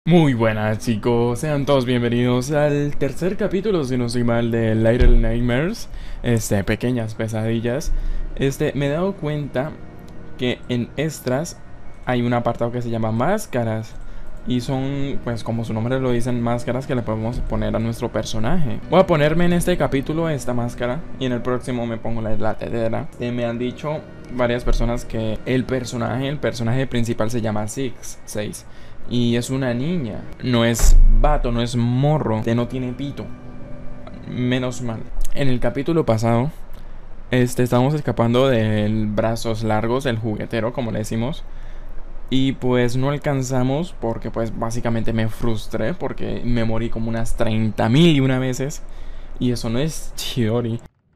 Muy buenas chicos, sean todos bienvenidos al tercer capítulo, si no soy mal, de Little Nightmares, pequeñas pesadillas. Me he dado cuenta que en extras hay un apartado que se llama máscaras. Y son, pues como su nombre lo dicen, máscaras que le podemos poner a nuestro personaje. Voy a ponerme en este capítulo esta máscara y en el próximo me pongo la tetera. Me han dicho varias personas que el personaje principal se llama Six y es una niña. No es vato, no es morro, no tiene pito. Menos mal. En el capítulo pasado, estábamos escapando del brazos largos, el juguetero, como le decimos. Y pues no alcanzamos porque pues básicamente me frustré porque me morí como unas 30.000 veces. Y eso no es Chidori.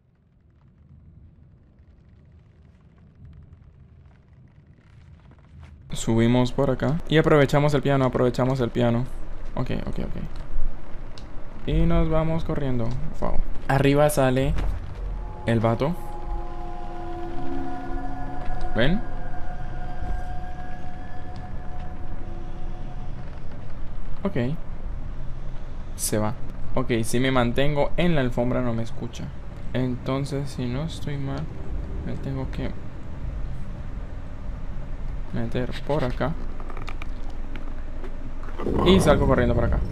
Subimos por acá y aprovechamos el piano, Ok. Y nos vamos corriendo. Wow. Arriba sale el vato. ¿Ven? Ok. Se va. Ok, si me mantengo en la alfombra no me escucha. Entonces, si no estoy mal, me tengo que meter por acá. Y salgo corriendo por acá.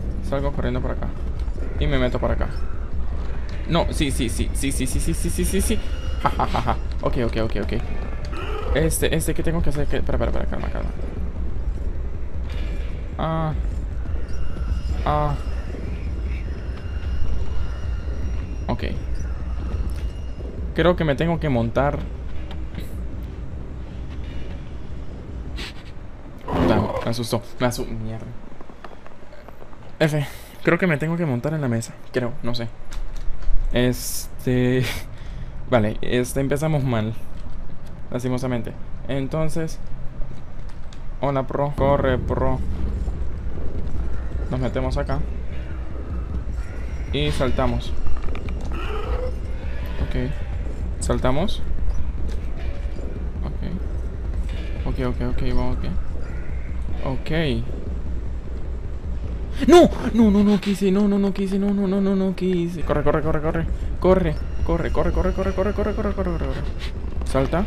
Y me meto por acá. No, sí. Ja. Ok. ¿Qué tengo que hacer? Espera, calma. Ok. Creo que me tengo que montar. Me asustó. Mierda. Creo que me tengo que montar en la mesa. Creo, no sé. Vale, empezamos mal. Lastimosamente. Entonces. Hola, pro. Corre, pro. Nos metemos acá. Y saltamos. Ok. Saltamos. Ok, vamos bien. Ok. ¡No! No quise. No quise. Corre. Salta.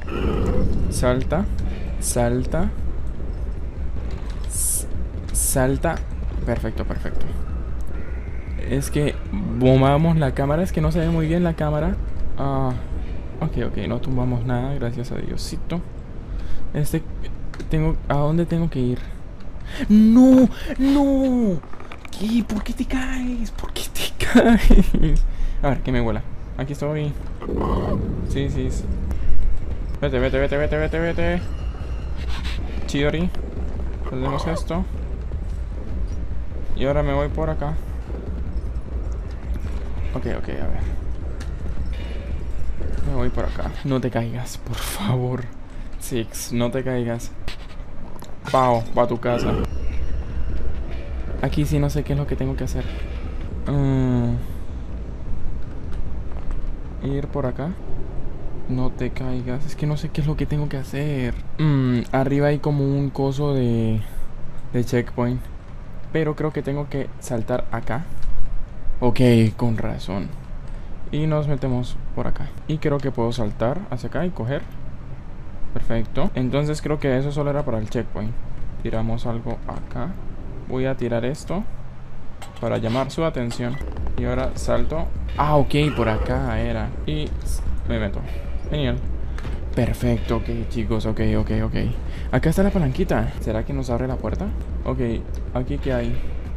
Salta. Perfecto. Es que bombamos la cámara. Es que no se ve muy bien la cámara. Ok. No tumbamos nada. Gracias a Diosito. ¿A dónde tengo que ir? ¡No! ¿Qué? ¿Por qué te caes? A ver, que me vuela. Aquí estoy. Sí. Vete. Chidori. Hacemos esto. Y ahora me voy por acá. Ok, a ver. Me voy por acá. No te caigas, por favor. Six, no te caigas. Pao, va a tu casa. Aquí sí no sé qué es lo que tengo que hacer. Ir por acá. No te caigas. Es que no sé qué es lo que tengo que hacer. Arriba hay como un coso de checkpoint. Pero creo que tengo que saltar acá. Ok, con razón. Y nos metemos por acá. Y creo que puedo saltar hacia acá y coger. Perfecto. Entonces creo que eso solo era para el checkpoint. Tiramos algo acá. Voy a tirar esto para llamar su atención. Y ahora salto. Ok, por acá era. Y me meto. Genial. Perfecto, ok, chicos, ok. Acá está la palanquita. ¿Será que nos abre la puerta? Ok, aquí qué hay.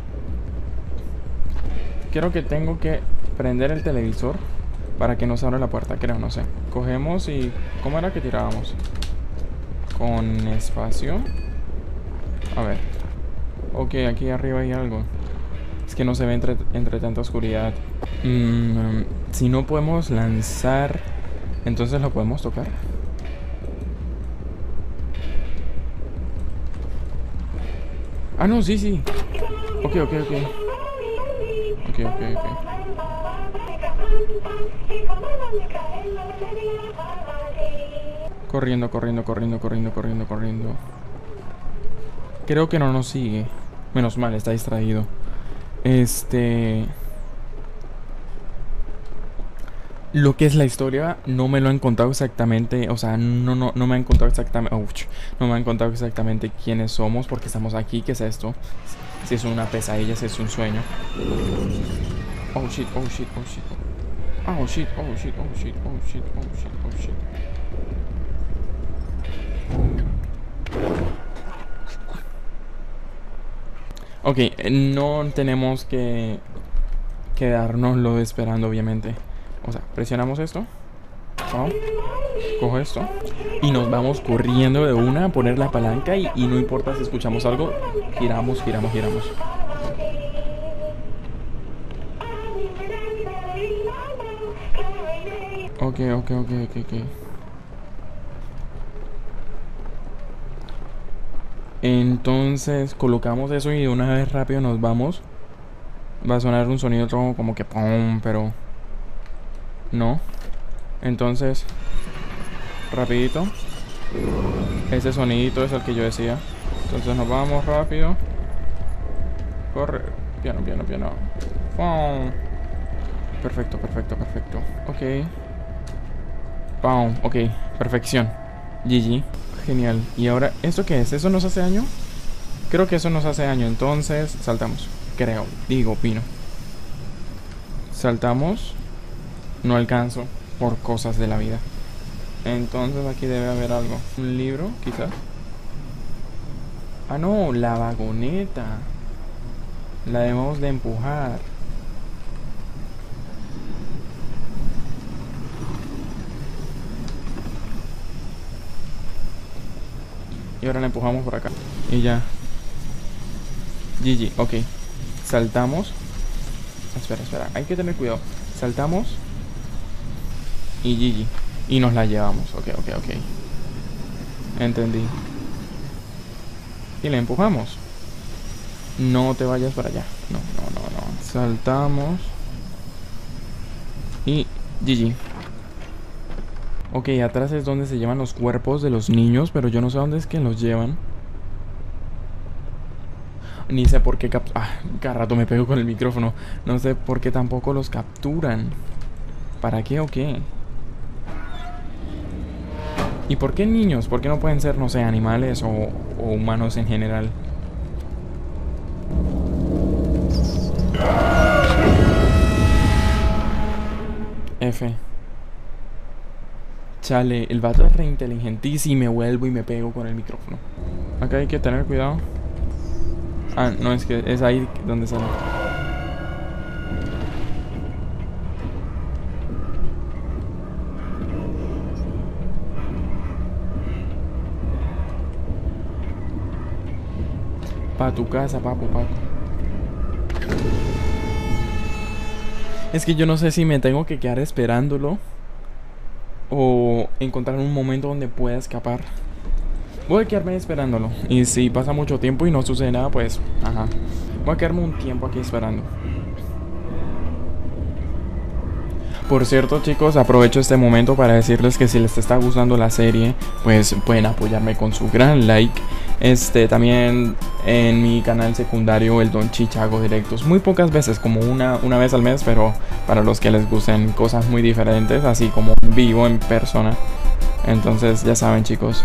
Creo que tengo que prender el televisor para que nos abra la puerta, creo, no sé. Cogemos y... ¿cómo era que tirábamos? Con espacio. A ver. Ok, aquí arriba hay algo. Es que no se ve entre tanta oscuridad. Si no podemos lanzar, entonces lo podemos tocar. No, sí. Ok. Corriendo. Creo que no nos sigue. Menos mal, está distraído. Lo que es la historia no me lo han contado exactamente, o sea, no me han contado exactamente, no me han contado exactamente quiénes somos, porque estamos aquí, qué es esto, si es una pesadilla, si es un sueño. Oh shit, oh shit, oh shit, oh shit, oh shit, oh shit, oh shit, oh shit, oh shit. Ok, no tenemos que quedárnoslo esperando, obviamente. O sea, presionamos esto. Oh, cojo esto. Y nos vamos corriendo de una a poner la palanca. Y no importa si escuchamos algo. Giramos, giramos, giramos. Ok. Entonces colocamos eso y de una vez rápido nos vamos. Va a sonar un sonido como que pum, pero no. Entonces, rapidito. Ese sonidito es el que yo decía. Entonces nos vamos rápido. Corre. Piano. ¡Pum! Perfecto. Ok. ¡Pum! Ok. Perfección. GG. Genial. ¿Y ahora esto qué es? ¿Eso nos hace daño? Creo que eso nos hace daño. Entonces saltamos. Opino. Saltamos. No alcanzo por cosas de la vida. Entonces aquí debe haber algo. Un libro, quizás. Ah, no, la vagoneta. La debemos de empujar. Y ahora la empujamos por acá. Y ya. GG, ok. Saltamos. Espera. Hay que tener cuidado. Saltamos. Y GG. Y nos la llevamos. Ok. Entendí. Y la empujamos. No te vayas para allá. No. Saltamos. Y GG. Ok, atrás es donde se llevan los cuerpos de los niños, pero yo no sé dónde es que los llevan. Ni sé por qué cada rato me pego con el micrófono. No sé por qué tampoco los capturan. ¿Para qué o qué? ¿Y por qué niños? ¿Por qué no pueden ser, no sé, animales o humanos en general? F. Chale, el vato es re inteligentísimo y me vuelvo y me pego con el micrófono. Acá hay que tener cuidado. Ah, no, es que es ahí donde sale. Pa' tu casa, papu. Es que yo no sé si me tengo que quedar esperándolo o encontrar un momento donde pueda escapar. Voy a quedarme esperándolo. Y si pasa mucho tiempo y no sucede nada, pues, ajá. Voy a quedarme un tiempo aquí esperando. Por cierto, chicos, aprovecho este momento para decirles que si les está gustando la serie, pues pueden apoyarme con su gran like. También en mi canal secundario, el Don Chicha, hago directos muy pocas veces, como una vez al mes, pero para los que les gusten cosas muy diferentes, así como vivo en persona. Entonces, ya saben, chicos.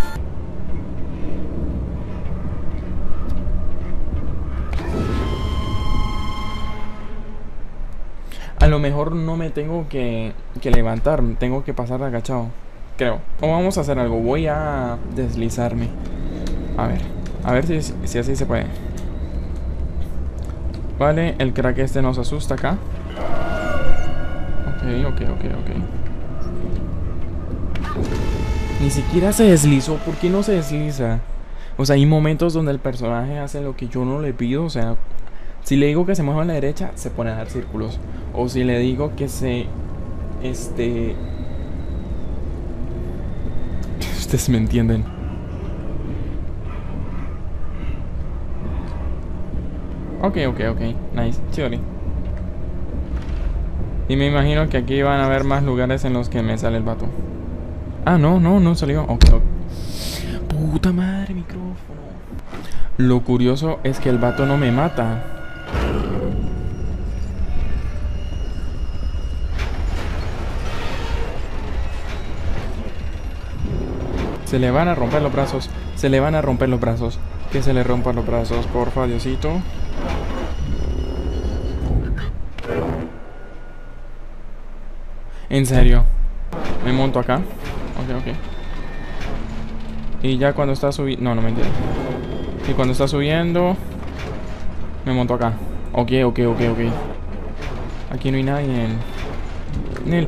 A lo mejor no me tengo que levantar, tengo que pasar agachado, creo. O vamos a hacer algo, voy a deslizarme. A ver si así se puede. Vale, el crack este nos asusta acá. Ok. Ni siquiera se deslizó, ¿por qué no se desliza? O sea, hay momentos donde el personaje hace lo que yo no le pido, o sea... Si le digo que se mueva a la derecha, se pone a dar círculos. O si le digo que se... Ustedes me entienden. Ok. Nice. Chévere. Y me imagino que aquí van a haber más lugares en los que me sale el vato. Ah, no salió. Ok. Puta madre, micrófono. Lo curioso es que el vato no me mata. Se le van a romper los brazos. Se le van a romper los brazos. Que se le rompan los brazos, porfa, Diosito. En serio. Me monto acá. Ok. Y ya cuando está subiendo... No, no mentira. Y cuando está subiendo... Me monto acá. Ok. Aquí no hay nadie. Nel.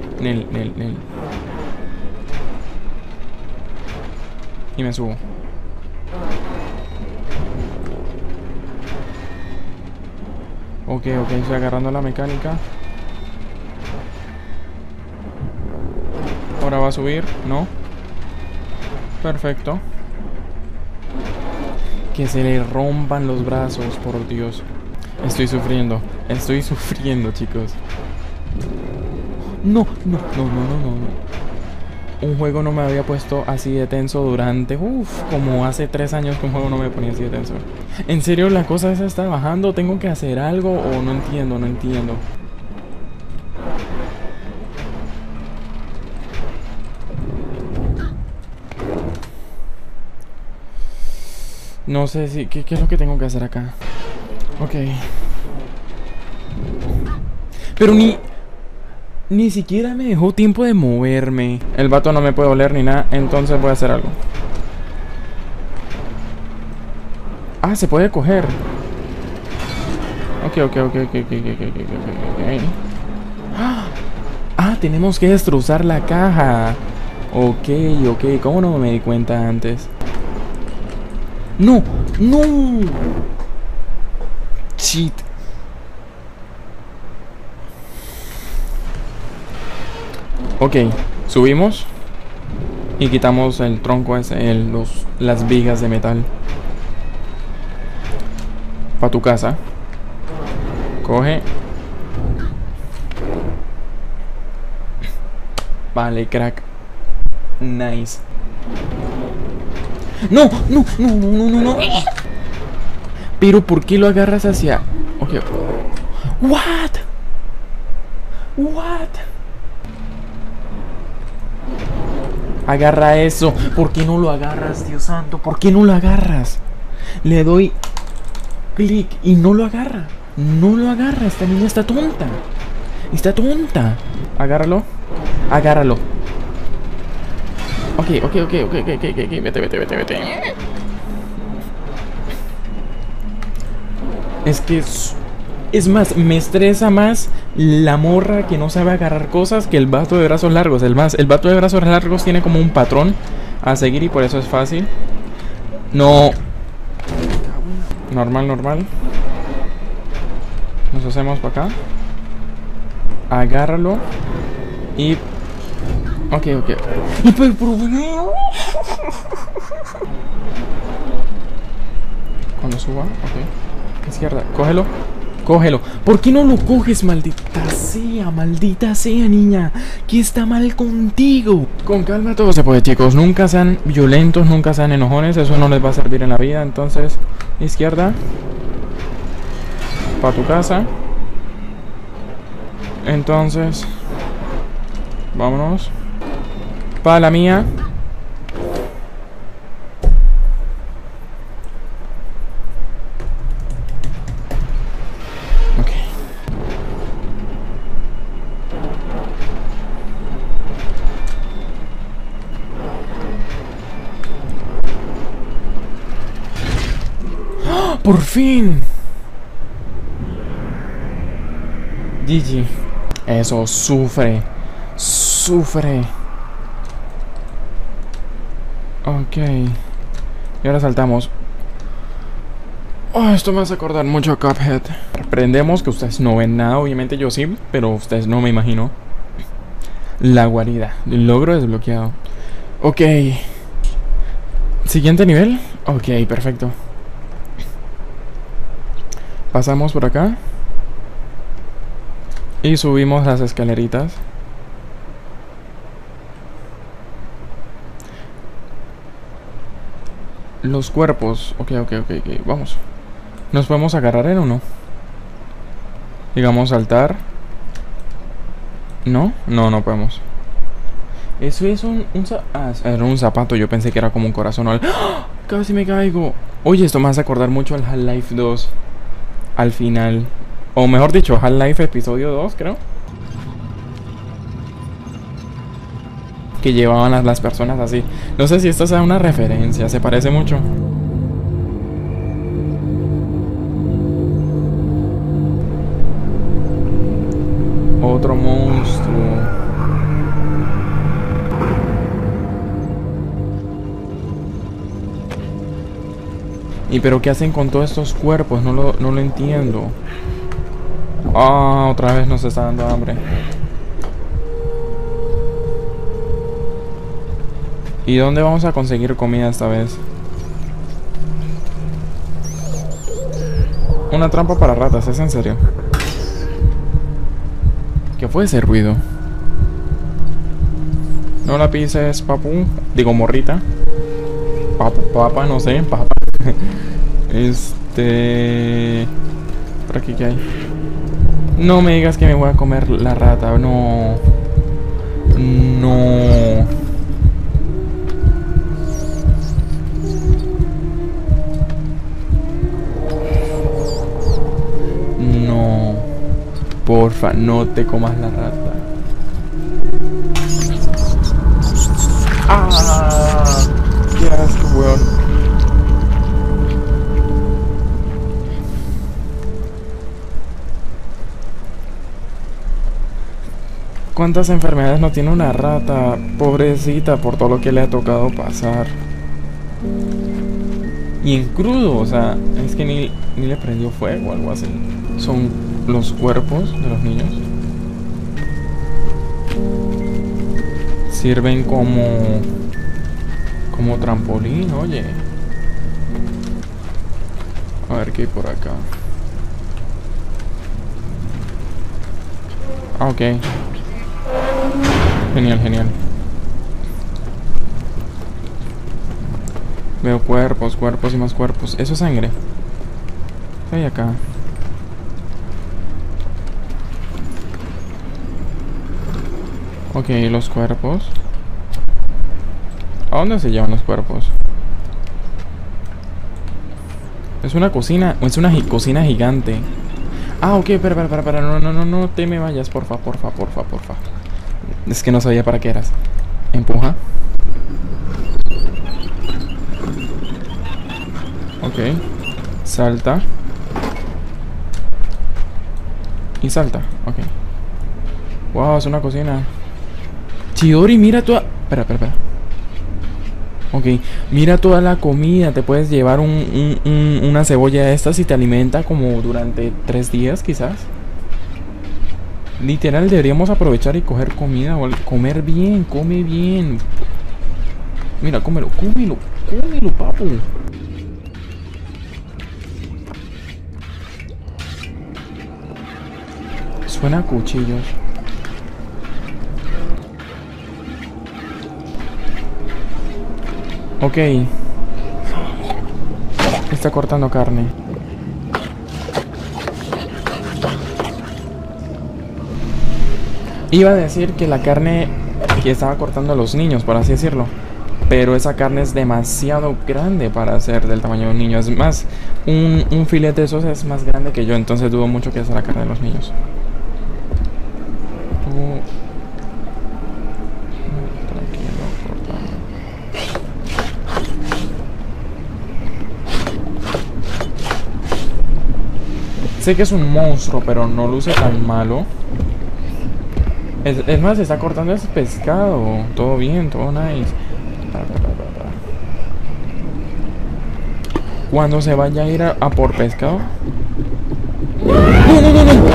Y me subo. Ok, estoy agarrando la mecánica. Ahora va a subir, ¿no? Perfecto. Que se le rompan los brazos, por Dios. Estoy sufriendo, chicos. No. Un juego no me había puesto así de tenso durante... como hace 3 años que un juego no me ponía así de tenso. ¿En serio la cosa esa está bajando? ¿Tengo que hacer algo o no entiendo? No sé si... ¿Qué es lo que tengo que hacer acá? Ok. Pero ni siquiera me dejó tiempo de moverme. El vato no me puede oler ni nada, entonces voy a hacer algo. Ah, se puede coger. Ok. Ah, tenemos que destrozar la caja. Ok. ¿Cómo no me di cuenta antes? No. Cheat. Ok, subimos y quitamos el tronco ese, las vigas de metal. Pa' tu casa. Coge. Vale, crack. Nice. No. Pero ¿por qué lo agarras hacia...? Ok. What? Agarra eso. ¿Por qué no lo agarras, Dios santo? ¿Por qué no lo agarras? Le doy clic y no lo agarra. Esta niña está tonta. Agárralo. Ok. Vete. Es que es más, me estresa más la morra que no sabe agarrar cosas que el vato de brazos largos. El vato de brazos largos tiene como un patrón a seguir y por eso es fácil. No. Normal. Nos hacemos para acá. Agárralo. Y... Ok. Y pues, cuando suba, ok. Izquierda, cógelo. ¿Por qué no lo coges, maldita sea, niña? ¿Qué está mal contigo? Con calma todo se puede, chicos. Nunca sean violentos, nunca sean enojones. Eso no les va a servir en la vida. Entonces, izquierda. Pa' tu casa. Entonces, vámonos. Pa' la mía. ¡Por fin! GG. Eso, sufre. Ok. Y ahora saltamos. Oh, esto me hace acordar mucho a Cuphead. Aprendemos que ustedes no ven nada. Obviamente yo sí, pero ustedes no, me imagino. La guarida. El logro desbloqueado. Ok. Siguiente nivel. Ok, perfecto. Pasamos por acá. Y subimos las escaleritas. Los cuerpos. Ok, vamos. ¿Nos podemos agarrar en o no? Digamos saltar. ¿No? No, no podemos. Eso es era un zapato. Yo pensé que era como un corazón. ¡Ah! Casi me caigo. Oye, esto me hace acordar mucho al Half-Life 2. Al final. O mejor dicho, Half-Life episodio 2, creo. Que llevaban a las personas así. No sé si esto sea una referencia. Se parece mucho. Otro monstruo. ¿Y pero qué hacen con todos estos cuerpos? No lo entiendo. Ah, otra vez nos está dando hambre. ¿Y dónde vamos a conseguir comida esta vez? Una trampa para ratas, ¿es en serio? ¿Qué fue ese ruido? No la pises, papu. Digo, morrita. Papa, no sé, papa. ¿Por aquí qué hay? No me digas que me voy a comer la rata. No. No. No. Porfa, no te comas la rata. ¡Ah! ¡Qué asco, weón! ¿Cuántas enfermedades no tiene una rata? Pobrecita, por todo lo que le ha tocado pasar. Y en crudo, o sea, es que ni le prendió fuego o algo así. Son los cuerpos de los niños. Sirven como trampolín, oye. A ver qué hay por acá. Ah, ok. Genial, genial. Veo cuerpos y más cuerpos. Eso es sangre. ¿Qué hay acá? Ok, los cuerpos. ¿A dónde se llevan los cuerpos? Es una cocina. Es una cocina gigante. Ah, ok, espera. No te me vayas, porfa. Es que no sabía para qué eras. Empuja. Ok. Salta. Y salta. Ok. Wow, es una cocina. Chidori, mira toda... Espera. Ok, mira toda la comida. Te puedes llevar una cebolla de estas y te alimenta como durante 3 días, quizás. Literal, deberíamos aprovechar y coger comida o comer bien, come bien. Mira, cómelo, papu. Suena a cuchillos. Ok. Está cortando carne. Iba a decir que la carne que estaba cortando a los niños, por así decirlo. Pero esa carne es demasiado grande para ser del tamaño de un niño. Es más, un filete de esos es más grande que yo. Entonces dudo mucho que sea la carne de los niños. Tranquilo, cortando. Sé que es un monstruo, pero no luce tan malo. Es más, se está cortando ese pescado. Todo bien, todo nice. Cuando se vaya a ir a por pescado. No.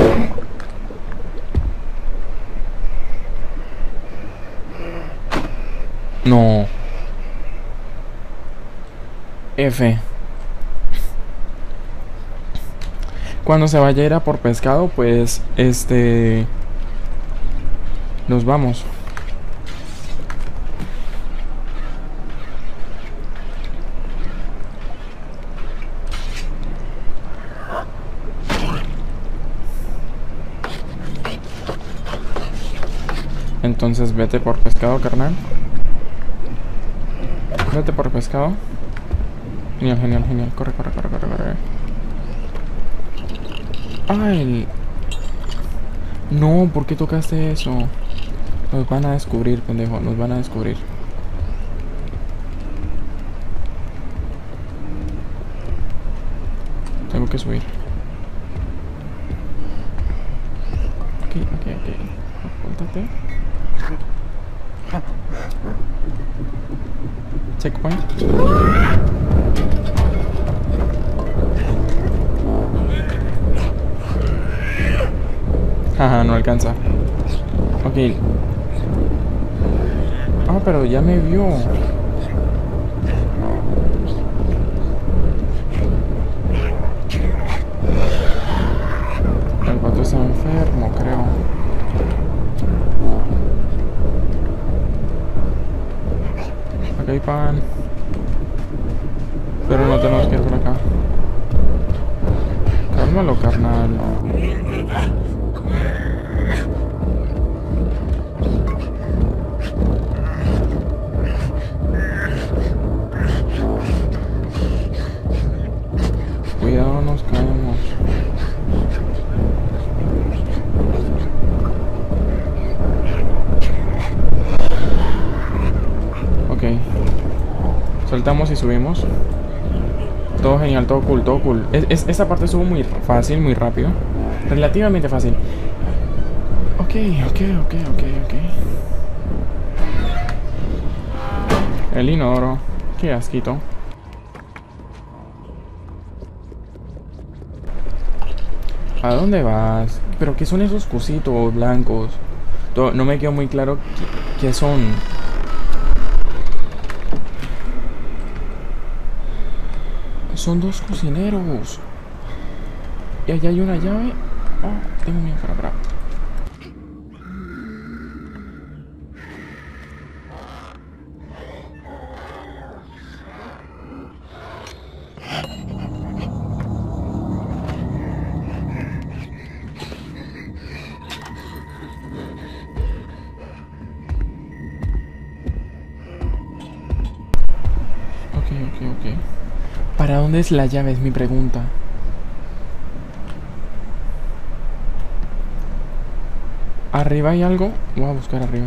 No. F. Cuando se vaya a ir a por pescado, pues nos vamos. Entonces vete por pescado, carnal. Vete por pescado. Genial, genial, genial. Corre, corre, corre, corre, corre. ¡Ay! No, ¿por qué tocaste eso? Nos van a descubrir, pendejo. Nos van a descubrir. Tengo que subir. Aquí, aquí, aquí. Apúntate. Checkpoint. Jaja, no alcanza. Ok. Ah, pero ya me vio. El pato está enfermo, creo. Acá hay pan. Pero no tenemos que ir por acá. Cálmalo, carnal. Cuidado, nos caemos. Ok. Soltamos y subimos. Todo genial, todo cool, todo cool. Esta parte estuvo muy fácil, muy rápido. Relativamente fácil. Ok, ok, ok, ok, ok. El inodoro. Qué asquito. ¿A dónde vas? ¿Pero qué son esos cositos blancos? No me quedó muy claro qué son. Son dos cocineros. Y allá hay una llave. Oh, tengo miedo, para. Ok. ¿Para dónde es la llave? Es mi pregunta. ¿Arriba hay algo? Voy a buscar arriba.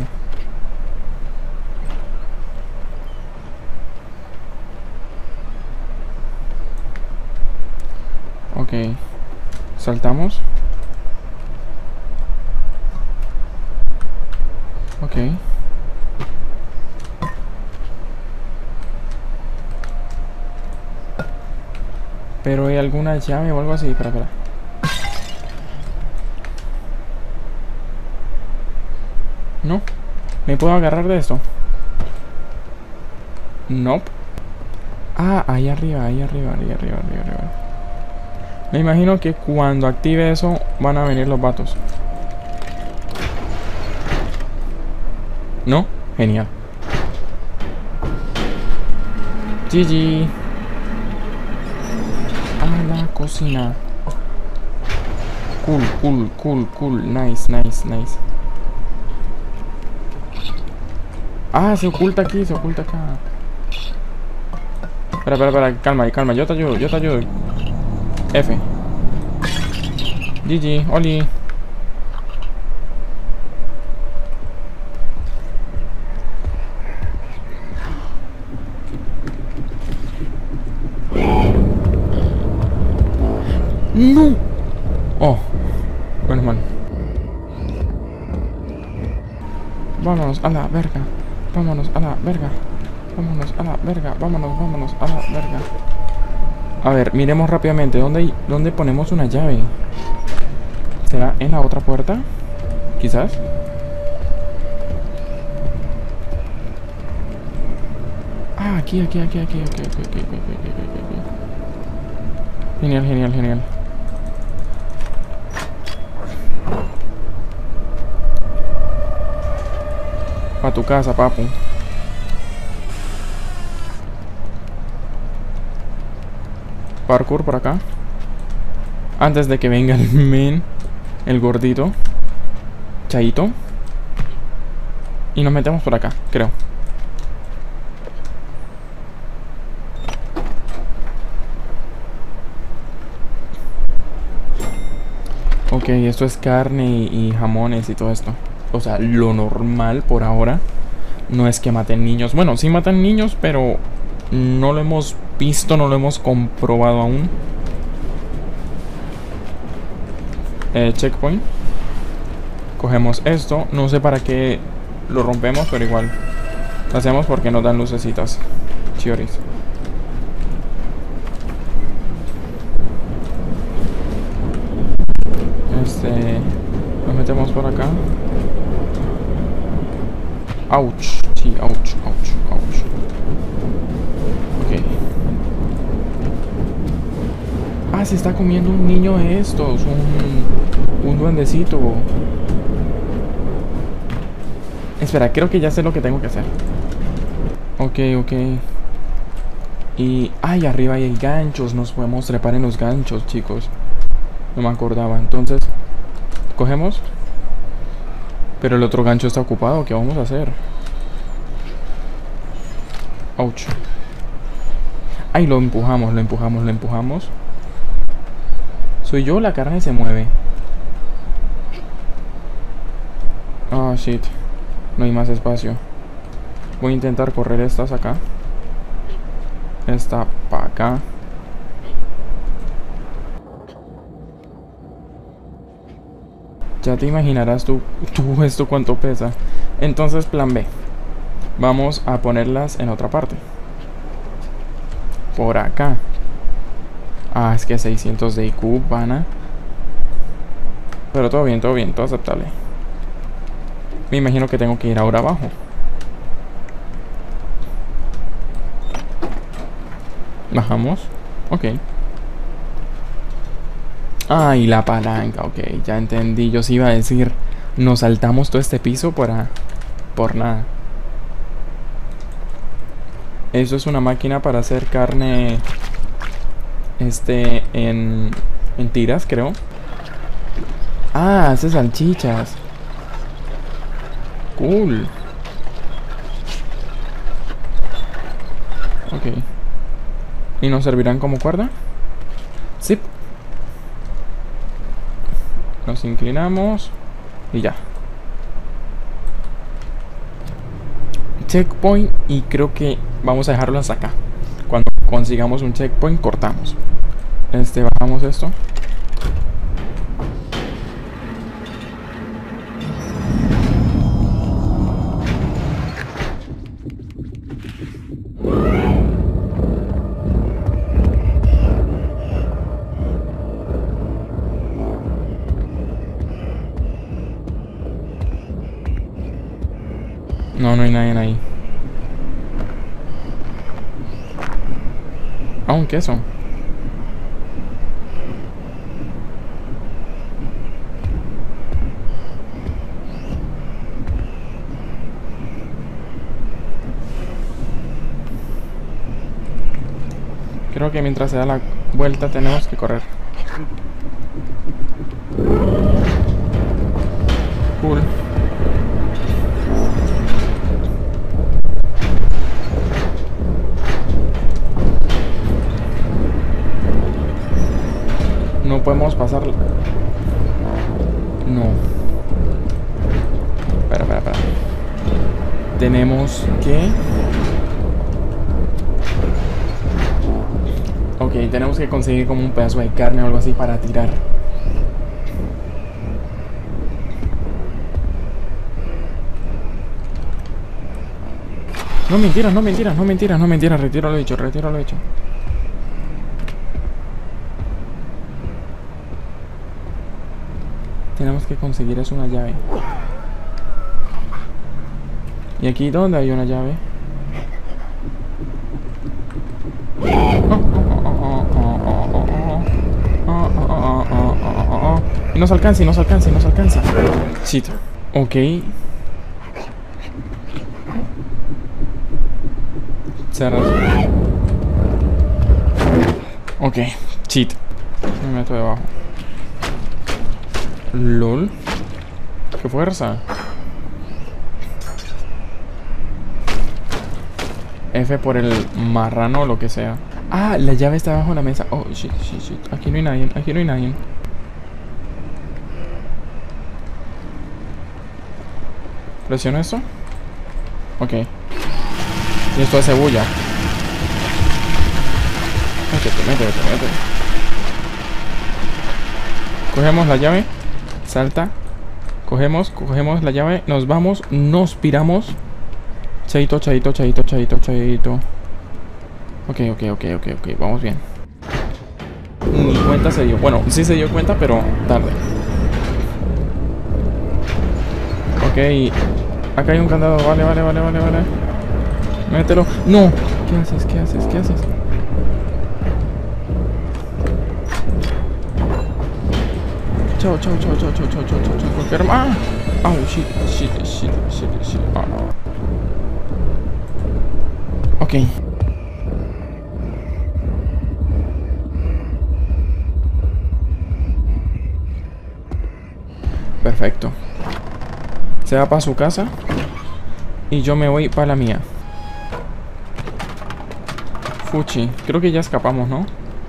Ok. Saltamos. Ok. Pero hay alguna llave o algo así. Espera. No. ¿Me puedo agarrar de esto? Nope. Ah, ahí arriba. Me imagino que cuando active eso van a venir los vatos. ¿No? Genial. GG. A la cocina. Cool. Nice. Ah, se oculta aquí, se oculta acá. Espera, calma, yo te ayudo. F. GG, Oli. No. Oh, menos mal. Vámonos a la verga. Vámonos a la verga. A ver, miremos rápidamente. ¿Dónde ponemos una llave? ¿Será en la otra puerta? Quizás. Ah, aquí. Genial. Pa' tu casa, papu. Parkour por acá. Antes de que venga el men, el gordito. Chaito. Y nos metemos por acá, creo. Ok, esto es carne y jamones y todo esto. O sea, lo normal por ahora no es que maten niños. Bueno, sí matan niños, pero no lo hemos visto, no lo hemos comprobado aún. Checkpoint. Cogemos esto. No sé para qué lo rompemos, pero igual lo hacemos porque nos dan lucecitas. Chioris. Nos metemos por acá. Ouch. Sí, ouch, ouch, ouch. Ok. Ah, se está comiendo un niño de estos. Un duendecito. Espera, creo que ya sé lo que tengo que hacer. Ok, ok. Y... ay, arriba hay ganchos. Nos podemos trepar en los ganchos, chicos. No me acordaba. Entonces, cogemos. Pero el otro gancho está ocupado. ¿Qué vamos a hacer? Ouch. Ay, lo empujamos, lo empujamos, lo empujamos. Soy yo, la carne se mueve. Ah, shit. No hay más espacio. Voy a intentar correr estas acá. Esta para acá. Ya te imaginarás tú esto cuánto pesa. Entonces, plan B. Vamos a ponerlas en otra parte. Por acá. Ah, es que 600 de IQ van a... pero todo bien, todo aceptable. Me imagino que tengo que ir ahora abajo. Bajamos. Ok. Ah, y la palanca. Ok, ya entendí. Yo sí iba a decir, nos saltamos todo este piso por nada. Eso es una máquina para hacer carne... en tiras, creo. Ah, hace salchichas. Cool. Ok. ¿Y nos servirán como cuerda? Sí. Nos inclinamos. Y ya. Checkpoint. Y creo que vamos a dejarlo hasta acá. Cuando consigamos un checkpoint, cortamos. Bajamos esto. No, no hay nadie ahí. Ah, un queso. Creo que mientras se da la vuelta tenemos que correr. Cool. No podemos pasar. No. Espera. Tenemos que... ok, tenemos que conseguir como un pedazo de carne o algo así para tirar. No mentiras. Retiro lo dicho. Tenemos que conseguir es una llave. ¿Y aquí dónde hay una llave? Y nos alcanza. Shit. Ok. Cerrado. Ok. Cheat. Me meto debajo. LOL. ¡Qué fuerza! F por el marrano o lo que sea. Ah, la llave está abajo de la mesa. Oh, shit, shit, shit. Aquí no hay nadie, aquí no hay nadie. ¿Presiono esto? Ok. Y esto hace bulla. Métete. Cogemos la llave. Salta. Cogemos la llave. Nos vamos. Nos piramos. Chaito. Ok. Vamos bien. Ni cuenta se dio. Bueno, sí se dio cuenta, pero tarde. Ok. Acá hay un candado. Vale. Mételo. ¡No! ¿Qué haces? Chao. ¡Ah! Oh, shit. Oh, no. Ok. Perfecto. Se va para su casa. Y yo me voy para la mía. Fuchi. Creo que ya escapamos, ¿no?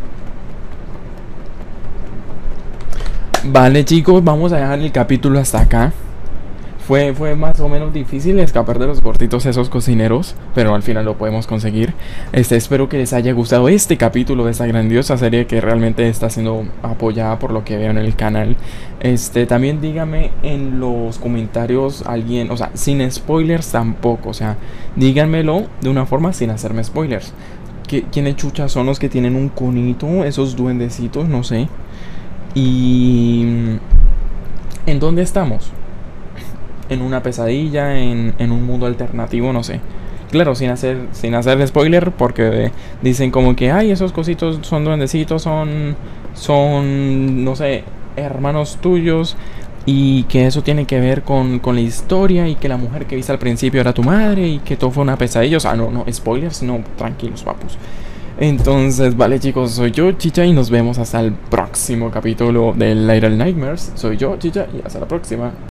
Vale, chicos, vamos a dejar el capítulo hasta acá. Fue más o menos difícil escapar de los gorditos esos cocineros, pero al final lo podemos conseguir. Espero que les haya gustado este capítulo de esta grandiosa serie que realmente está siendo apoyada por lo que veo en el canal. También díganme en los comentarios alguien, o sea, sin spoilers tampoco, o sea, díganmelo de una forma sin hacerme spoilers. ¿Quiénes chuchas son los que tienen un conito? Esos duendecitos, no sé. Y ¿en dónde estamos? En una pesadilla, en un mundo alternativo, no sé. Claro, sin hacer spoiler, porque dicen como que, ay, esos cositos son duendecitos, son, no sé, hermanos tuyos, y que eso tiene que ver con la historia, y que la mujer que viste al principio era tu madre, y que todo fue una pesadilla. O sea, no, spoilers, no, tranquilos, papus. Entonces, vale, chicos, soy yo, Chicha, y nos vemos hasta el próximo capítulo de Little Nightmares. Soy yo, Chicha, y hasta la próxima.